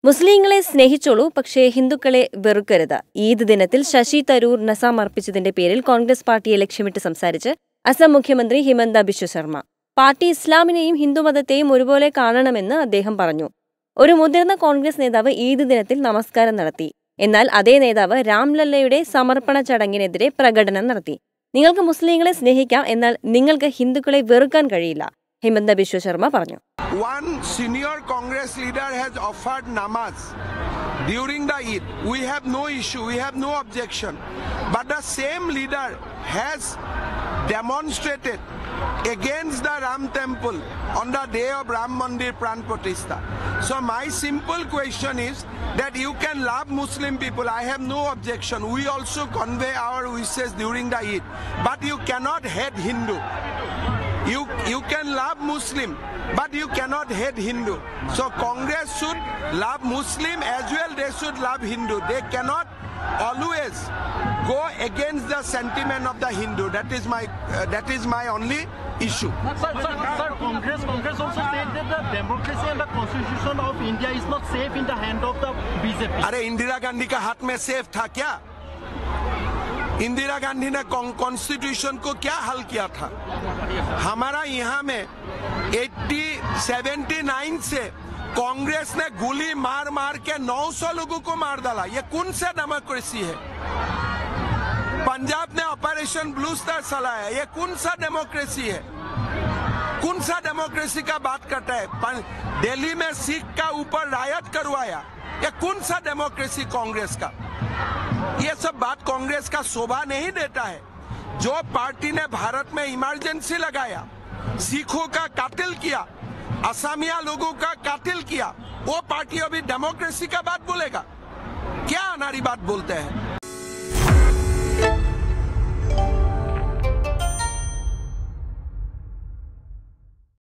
മുസ്ലിങ്ങളെ സ്നേഹിച്ചോളൂ, പക്ഷേ ഹിന്ദുക്കളെ വെറുക്കരുത്. ഈദ് ദിനത്തിൽ ശശി തരൂർ നസാം അർപ്പിച്ചതിന്റെ പേരിൽ കോൺഗ്രസ് പാർട്ടിയെ ലക്ഷ്യമിട്ട് സംസാരിച്ച് അസം മുഖ്യമന്ത്രി ഹിമന്ത ബിശ്വ ശർമ്മ. പാർട്ടി ഇസ്ലാമിനെയും ഹിന്ദുമതത്തെയും ഒരുപോലെ കാണണമെന്ന് അദ്ദേഹം പറഞ്ഞു. ഒരു മുതിർന്ന കോൺഗ്രസ് നേതാവ് ഈദ് ദിനത്തിൽ നമസ്കാരം നടത്തി. എന്നാൽ അതേ നേതാവ് രാംലല്ലയുടെ സമർപ്പണ ചടങ്ങിനെതിരെ പ്രകടനം നടത്തി. നിങ്ങൾക്ക് മുസ്ലിങ്ങളെ സ്നേഹിക്കാം, എന്നാൽ നിങ്ങൾക്ക് ഹിന്ദുക്കളെ വെറുക്കാൻ കഴിയില്ല, ഹിമന്ത ബിശ്വ ശർമ്മ പറഞ്ഞു. One senior Congress leader has offered namaz during the Eid. We have no issue, we have no objection. But the same leader has demonstrated against the Ram temple on the day of Ram Mandir Pran Pratishtha. So my simple question is that you can love Muslim people, I have no objection. We also convey our wishes during the Eid. But you cannot hate Hindu. You can love Muslim, but you cannot hate Hindu. So Congress should love Muslim as well, they should love Hindu. They cannot always go against the sentiment of the Hindu. That is my only issue. Sir, Congress also said that the democracy and the constitution of India is not safe in the hand of the BJP. अरे इंदिरा गांधी का हाथ में safe था क्या? इंदिरा गांधी ने constitution को क्या हल किया था? हमारा यहाँ में 79 से कांग्रेस ने गोली मार मार के 900 लोगों को मार डाला. ये कौन सा डेमोक्रेसी है? पंजाब ने ऑपरेशन ब्लू स्टार चलाया. ये कौन सा डेमोक्रेसी है? कौन सा डेमोक्रेसी का बात करता है? दिल्ली में सिख का ऊपर रायट करवाया. ये कौन सा डेमोक्रेसी कांग्रेस का? ये सब बात कांग्रेस का शोभा नहीं देता है. जो पार्टी ने भारत में इमरजेंसी लगाया, सिखों का कातिल किया, असमिया लोगों का कातिल किया, वो पार्टी अभी डेमोक्रेसी का बात बोलेगा? क्या अनाड़ी बात बोलते हैं?